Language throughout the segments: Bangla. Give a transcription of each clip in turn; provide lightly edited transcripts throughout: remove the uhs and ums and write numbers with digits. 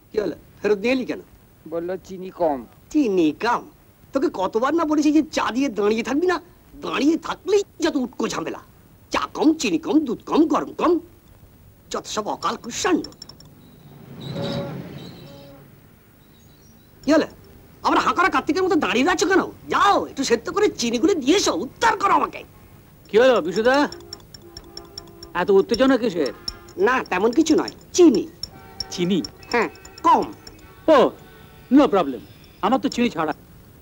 কি হলো, ফেরত দিয়ে এলি কেন? বললো চিনি কম। চিনি কম? তোকে কতবার না বলেছি যে চা দিয়ে দাঁড়িয়ে থাকবি না, দাঁড়িয়ে থাকলেই যত উটকো ঝামেলা। চা কম, চিনি কম, দুধ কম, গরম কম, যত সব অকাল কুষাণ্ড। কি হলো, আবার হাঁকারা কার্তিকের মতো দাঁড়িয়ে আছো কেন? যাও একটু সেদ্ধ করে চিনি গুলো দিয়ে এসো, উদ্ধার করো আমাকে। কি হলো বিশুদা, এত উত্তেজনা কিসের? না তেমন কিছু নয়, চিনি। চিনি? হ্যাঁ কম। ও নো প্রবলেম, আমার তো চিনি ছাড়া।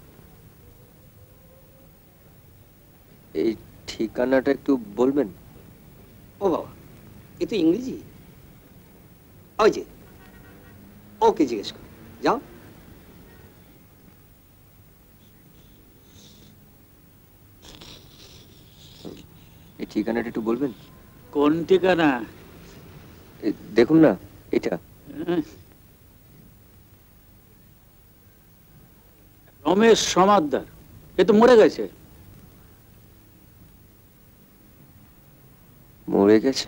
এই ঠিকানাটা একটু বলবেন? ও বাবা, এ তো ইংরেজি। ওই যে ওকে জিজ্ঞেস কর, যাও। এই ঠিকানাটা একটু বলবেন? কোন ঠিকানা? দেখুন না এটা। রমেশ সমাদ্দার, এ তো মরে গেছে। মরে গেছে?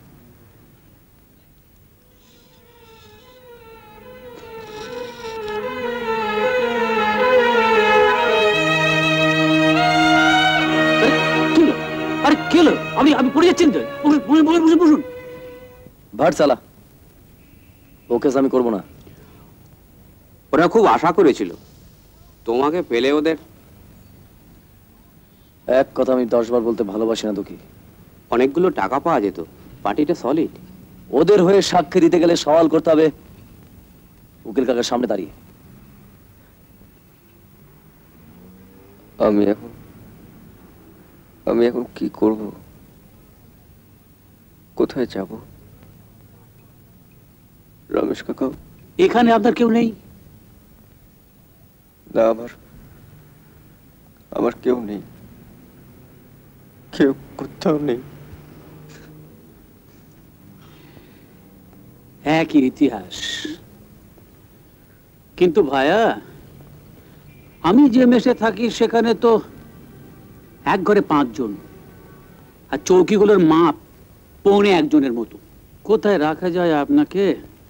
আরে কি হলো? আমি পড়ে যাচ্ছি তো, বসুন। ভাট সালা, ওকে আমি করবো না। ওরা খুব আশা করেছিল তোমাকে পেলে। ওদের এক কথা আমি 10 বার বলতে ভালোবাসি না দুঃখী। অনেকগুলো টাকা পাওয়া যেত, পার্টিটা সলিড। ওদের হয়ে সাক্ষী দিতে গেলে সওয়াল করতে হবে উকিল কাকার সামনে দাঁড়িয়ে। আমি এখন কি করব? কোথায় যাব? রমেশ কাকা এখানে আপনার কেউ নেই? না, আমার কেউ নেই, কেউ কোথাও নেই। একই ইতিহাস। কিন্তু ভায়া, আমি যে মেসে থাকি সেখানে তো এক ঘরে 5 জন, আর চৌকিগুলোর মাপ 1.25 জনের মতো। কোথায় রাখা যায় আপনাকে?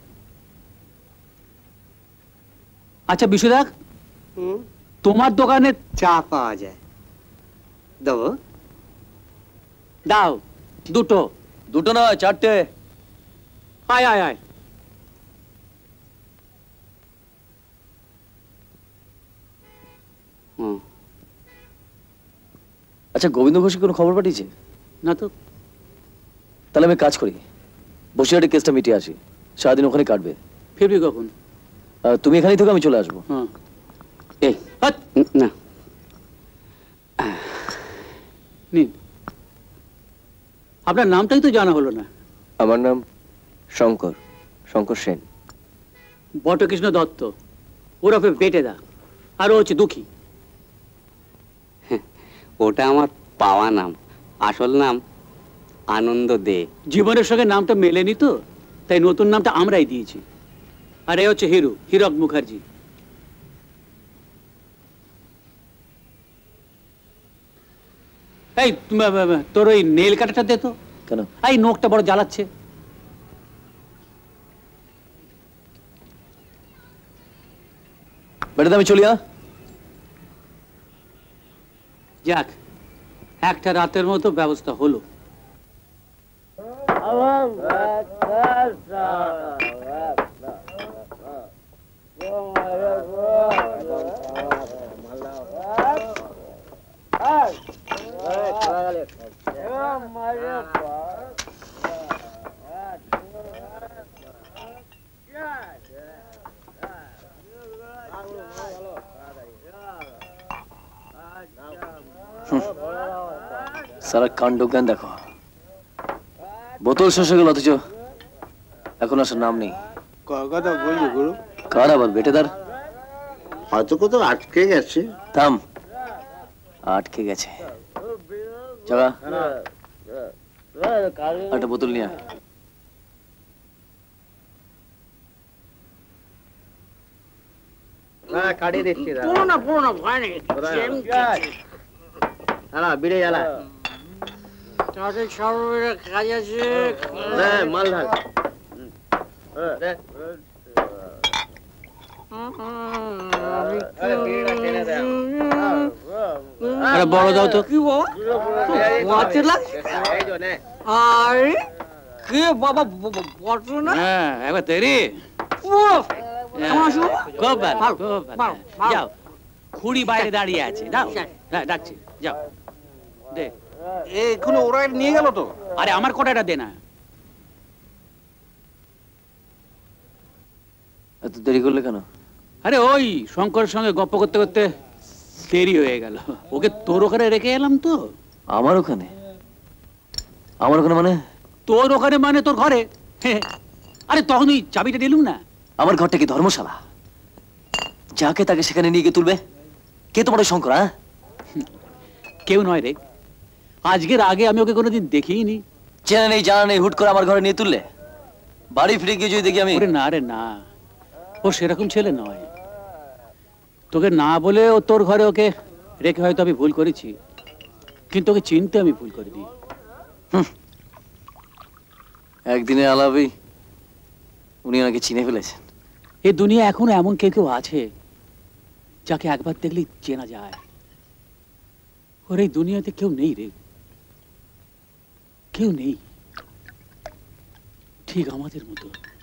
আচ্ছা বিশুদা, তোমার দোকানে চা পাওয়া যায়, দেবো? দাও দুটো। দুটো নয়, 4টে। আয় আয় আয়। আচ্ছা, গোবিন্দ ঘোষ কোনো খবর পাঠিয়েছে? না তো। তাহলে আমি কাজ করি, বসিরহাটের কেসটা মিটিয়ে আসি, সারাদিন ওখানে কাটবে। ফিরবি কখন? তুমি এখানেই থেকে, আমি চলে আসবো। হ্যাঁ। এই না, নিন। আপনার নামটাই তো জানা হলো না। আমার নাম শঙ্কর সেন। বটকৃষ্ণ দত্ত, ওরফে বেটেদা। আর ও হচ্ছে দুঃখী। ওটা আমার পাওয়া নাম, আসল নাম আনন্দ দে। জীবনের সঙ্গে নামটা মেলেনি তো, তাই নতুন নামটা আমরাই দিয়েছি। আর এ হচ্ছে হীরক মুখার্জি। এই তোর ওই নেল কাটাটা দে তো। কেন? এই নখটা বড় জ্বালাচ্ছে। বেটাদা, আমি চলিয়া। যাক, একটা রাতের মতো ব্যবস্থা হলো। সারা কাণ্ড জ্ঞান দেখো, বোতল শেষ হয়ে গেল অথচ এখন আসার নাম নেই। কথা বলবি গুরু? কার আবার? বেটেদার হয়তো কোথাও আটকে গেছে। থাম, আটকে গেছে। চাকা একটা বোতল নিয়ে কাটিয়ে দিচ্ছি। পুরোনো ভয় নেই, বিড়ে জ্বালা তাদের সর্বের কাজ আছে। মাল ঢাল। আরে বড় দাও তো। কি বাবা মাছের লাগছে আরে কে বাবা বড় না হ্যাঁ একবার তৈরি। উফ, কেমন আছো? খুব ভালো, ভালো, খুব ভালো। ভালো, ভালো। যাও, খুড়ি বাইরে দাঁড়িয়ে আছে, দাও। হ্যাঁ, ডাকছি, যাও। দে। এক্ষুনি ওরা নিয়ে গেল তো। আরে আমার কোটাটা দে না। এত দেরি করলে কেন? আরে ওই শঙ্করের সঙ্গে গপ্প করতে করতে দেরি হয়ে গেল। ওকে তোর ওখানে রেখে এলাম তো। আমার ওখানে? আমার ওখানে মানে? তোর ওখানে মানে তোর ঘরে। আরে তখন ওই চাবিটা দিলুম না। আমার ঘরটা কি ধর্মশালা? যাকে তাকে সেখানে নিয়ে গিয়ে তুলবে? কে তোমার ওই শঙ্কর? হ্যাঁ, কেউ নয় রে, আজকের আগে আমি ওকে কোনোদিন দেখিনি। চেনা নেই জানা নেই, হুট করে আমার ঘরে নিয়ে তুললে? বাড়ি ফিরে গিয়ে যদি দেখি আমি। ওরে না রে না, ও সেরকম ছেলে নয়। তোকে না বলে ও তোর ঘরে ওকে রেখে হয়তো আমি ভুল করেছি, কিন্তু ওকে চিনতে আমি ভুল করিনি। একদিনে আলাপেই উনি ওনাকে চিনে ফেলেছেন। এই দুনিয়া এখনো এমন কেউ কেউ আছে যাকে একবার দেখলেই চেনা যায়। ওর এই দুনিয়াতে কেউ নেই রে, কেউ নেই, ঠিক আমাদের মতো।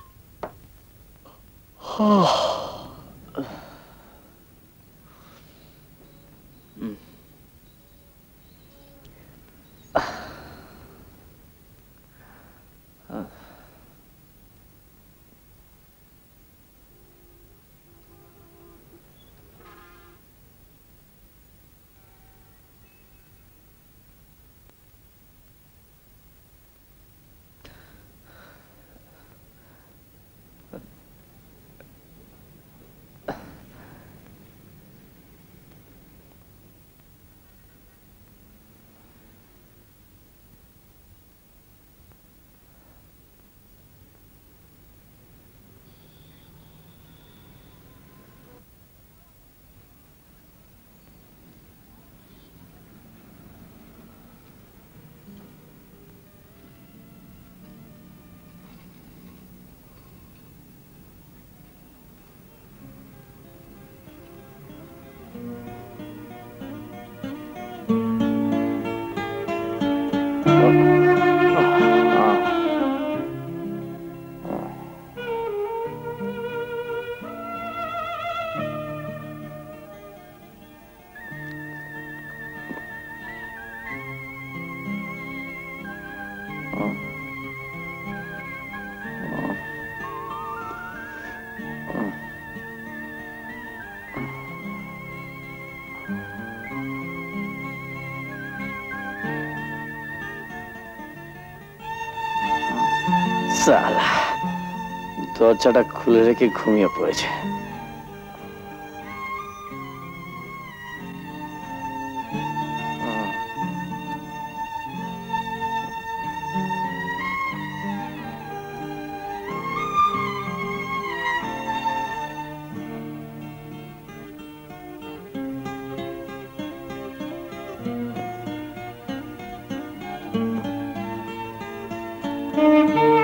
সালা, দরজাটা খুলে রেখে ঘুমিয়ে পড়েছে। Thank you.